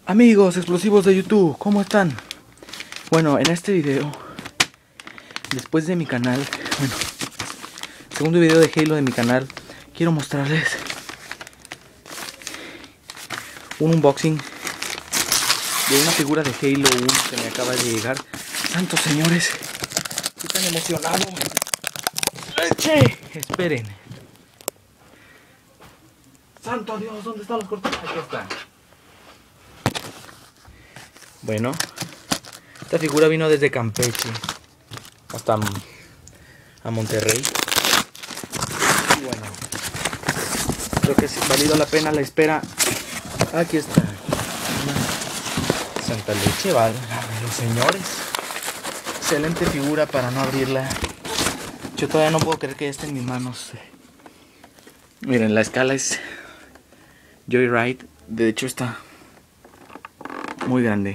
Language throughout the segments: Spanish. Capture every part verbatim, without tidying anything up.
Amigos explosivos de YouTube, ¿cómo están? Bueno, en este video, después de mi canal, bueno, segundo video de Halo de mi canal, quiero mostrarles un unboxing de una figura de Halo uno que me acaba de llegar. ¡Santos señores! Estoy tan emocionado. ¡Leche! Esperen. ¡Santo Dios! ¿Dónde están los cortes? Aquí están. Bueno, esta figura vino desde Campeche hasta a Monterrey. Y bueno, creo que sí valido la pena la espera. Aquí está. Santa leche, vale, los señores. Excelente figura para no abrirla. Yo todavía no puedo creer que esté en mis manos. Miren, la escala es Joyride. De hecho está muy grande.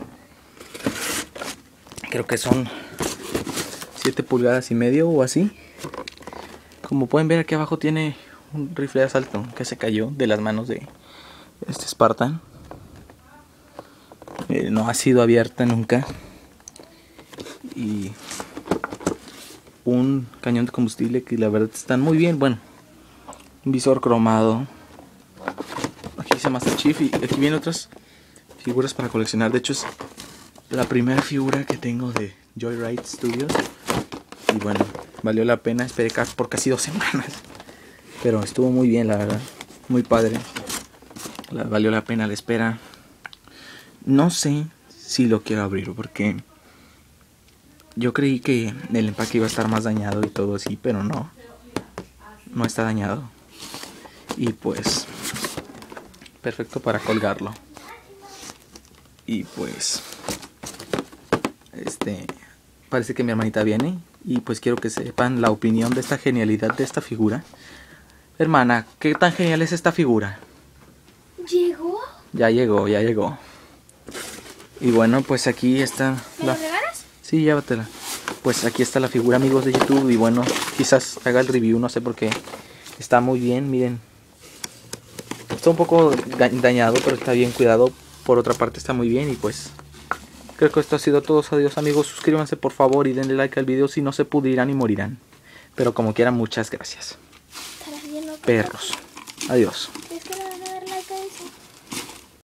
Creo que son siete pulgadas y medio o así. Como pueden ver, aquí abajo tiene un rifle de asalto que se cayó de las manos de este Spartan. Eh, no ha sido abierta nunca. Y un cañón de combustible que la verdad están muy bien. Bueno, un visor cromado. Aquí dice Master Chief y aquí vienen otras figuras para coleccionar. De hecho es la primera figura que tengo de Joyride Studios. Y bueno, valió la pena. Esperé por casi dos semanas. Pero estuvo muy bien, la verdad. Muy padre. La, valió la pena la espera. No sé si lo quiero abrir porque yo creí que el empaque iba a estar más dañado y todo así, pero no. No está dañado. Y pues perfecto para colgarlo. Y pues este parece que mi hermanita viene y pues quiero que sepan la opinión de esta genialidad de esta figura. Hermana, ¿qué tan genial es esta figura? ¿Llegó? Ya llegó, ya llegó. Y bueno, pues aquí está. ¿Me la regalas? Sí, llévatela. Pues aquí está la figura, amigos de YouTube. Y bueno, quizás haga el review, no sé por qué. Está muy bien, miren. Está un poco dañado, pero está bien cuidado. Por otra parte está muy bien y pues creo que esto ha sido todo. Adiós, amigos, suscríbanse por favor y denle like al video, si no se pudrirán y morirán. Pero como quieran, muchas gracias. Perros. Adiós.